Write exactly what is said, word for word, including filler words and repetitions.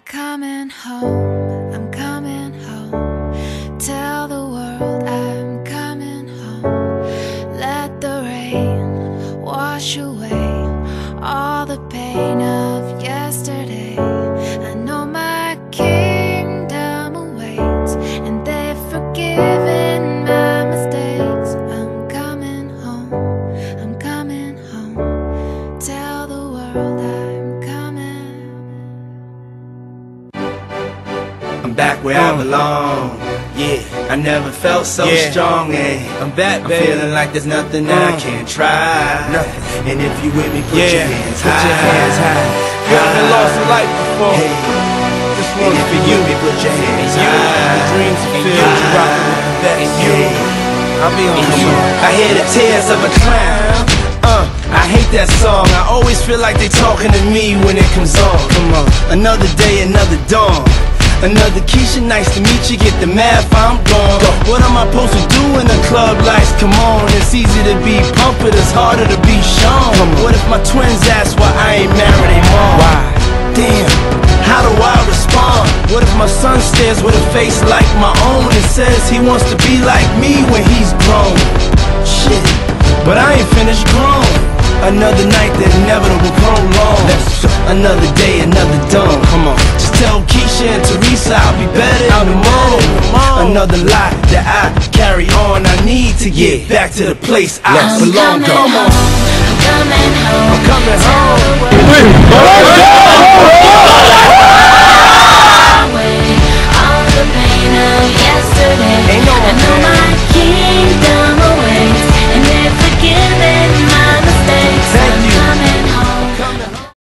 coming home, I'm coming home. Tell the world I'm coming home. Let the rain wash away all the pain of yesterday. I know my kingdom awaits, and they've forgiven my mistakes. I'm coming home, I'm coming home. Tell the world I'm coming. I'm back where I belong. Yeah, I never felt so Yeah. strong. And I'm back, I'm baby. feeling like there's nothing that I Mm. can't try. Nothing. And if you with me, put Yeah, your hands put high. your hands high. You ever lost a life before? Hey. This And one's if for you you. with me, put your hands You, high. the dreams And fulfilled, you. you rockin' with the best. And You, you. I'll be on the song. I hear the tears of a clown. Uh, I hate that song. I always feel like they talking to me when it comes on. Come on, another day, another dawn. Another Keisha, nice to meet you. Get the math, I'm gone. What am I supposed to do when the club lights come on? It's easy to be pumped, but it's harder to be shown. What if my twins ask why I ain't married they mom? Why? Damn, how do I respond? What if my son stares with a face like my own and says he wants to be like me when he's grown? Shit, but I ain't finished grown. Another night that inevitable prolong. Another day, another dawn. Come on, just tell Keisha and Teresa I'll be better in the morning. Another lie that I carry on. I need to get back to the place I I'm belong. coming Come on, home, I'm coming home. I'm coming home. Tell the world.